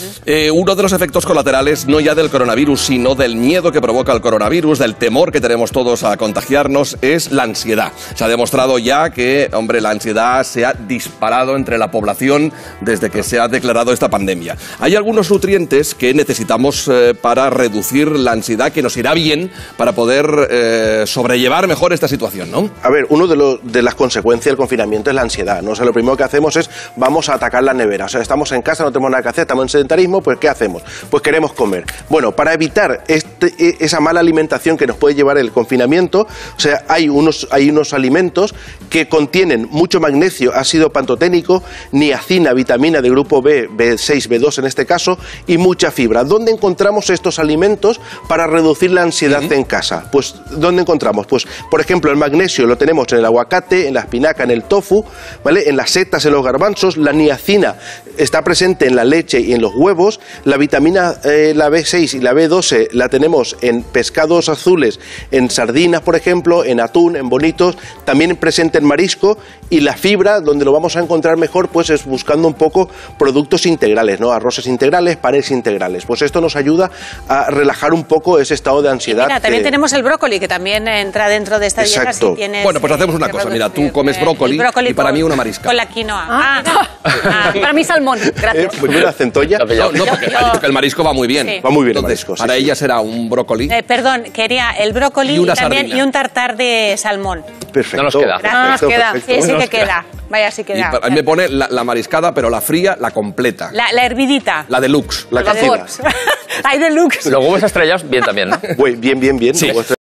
Uno de los efectos colaterales, no ya del coronavirus, sino del miedo que provoca el coronavirus, del temor que tenemos todos a contagiarnos, es la ansiedad. Se ha demostrado ya que, hombre, la ansiedad se ha disparado entre la población desde que se ha declarado esta pandemia. Hay algunos nutrientes que necesitamos para reducir la ansiedad, que nos irá bien para poder sobrellevar mejor esta situación, ¿no? A ver, uno de las consecuencias del confinamiento es la ansiedad, ¿no? O sea, lo primero que hacemos es, vamos a atacar la nevera. O sea, estamos en casa, no tenemos nada que hacer, estamos en sedentarismo, pues ¿qué hacemos? Pues queremos comer. Bueno, para evitar esa mala alimentación que nos puede llevar el confinamiento, o sea, hay unos alimentos que contienen mucho magnesio, ácido pantoténico, niacina, vitamina de grupo B, B6, B2 en este caso, y mucha fibra. ¿Dónde encontramos estos alimentos para reducir la ansiedad en casa? Pues, ¿dónde encontramos? Pues, por ejemplo, el magnesio lo tenemos en el aguacate, en la espinaca, en el tofu, ¿vale? En las setas, en los garbanzos. La niacina está presente en la leche y en los huevos. La vitamina, la B6 y la B12 la tenemos en pescados azules, en sardinas, por ejemplo, en atún, en bonitos, también presente en marisco. Y la fibra, donde lo vamos a encontrar mejor, pues es buscando un poco productos integrales, ¿no? Arroces integrales, panes integrales. Pues esto nos ayuda a relajar un poco ese estado de ansiedad. Mira, también tenemos el brócoli, que también entra dentro de esta dieta si tienes... Bueno, pues hacemos una cosa. Mira, tú comes brócoli y para mí una marisca. Con la quinoa. Para mí salmón, gracias. Pues mira, centolla. No, porque que el marisco va muy bien. Sí. Va muy bien. Entonces, el marisco, para ella será un brócoli. Perdón, quería el brócoli y, también, y un tartar de salmón. Perfecto. No nos queda. No nos queda. Perfecto. Sí que queda. Vaya, sí queda. A mí me pone la mariscada, pero la fría, la completa. La hervidita. La deluxe. La cocina. Hay deluxe. Los huevos estrellados, bien también, ¿no? Bien. Sí.